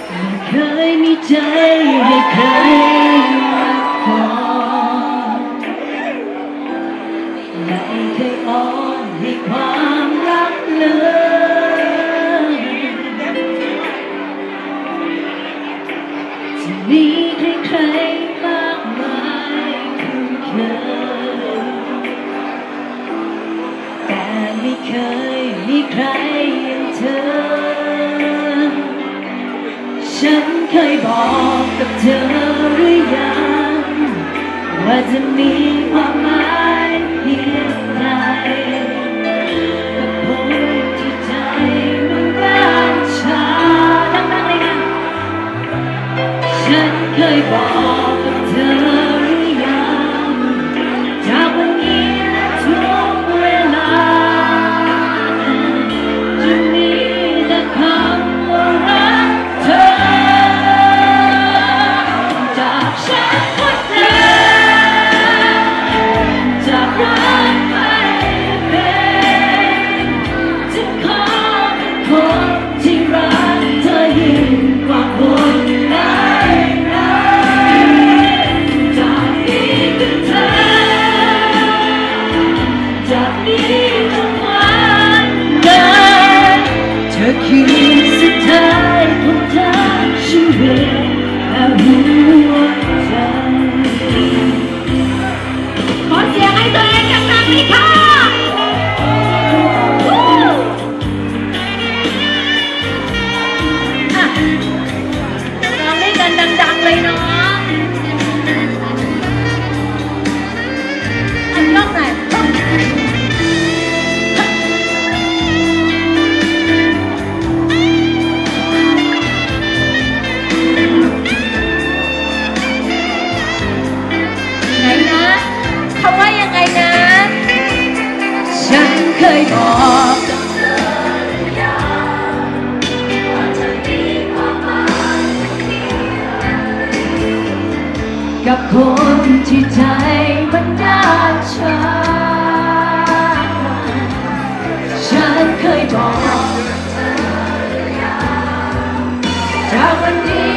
เคยมีใจให้ใครมาก่อนไม่เคยอ่อนให้ความรักเลยจะมีใครๆมากมายคุ้นเคยแต่ไม่เคยมีใครอย่างเธอฉันเคยบอกกับเธอหรือยังว่าจะมีความหมายเพียงใดกับคนที่ใจมันร้าวชาดังๆเลยค่ะฉันเคยบอกกับเธอหรือยังจากวันนี้และทุกเวลาจะมีแต่คำว่ารักเธอจากฉันคนเดิมจากรักไม่เป็นจะขอเป็นคนที่รักเธอยิ่งกว่าคนไหนจากนี้คือเธอจากนี้ทุกวันเดินเธอคือสุดท้ายของทั้งชีวิตและหัวใจขอเสียงให้ตัวเองดังๆเลยค่ะร้องด้วยกันดังๆเลยเนาะอันยกหน่อยไหนนะเขาว่ายังไงนะฉันเคยบอกกับเธอหรือยังว่าจะมีความหมายเพียงใดกับคนที่ใจมันด้านชาฉันเคยบอกกับเธอหรือยังจากวันนี้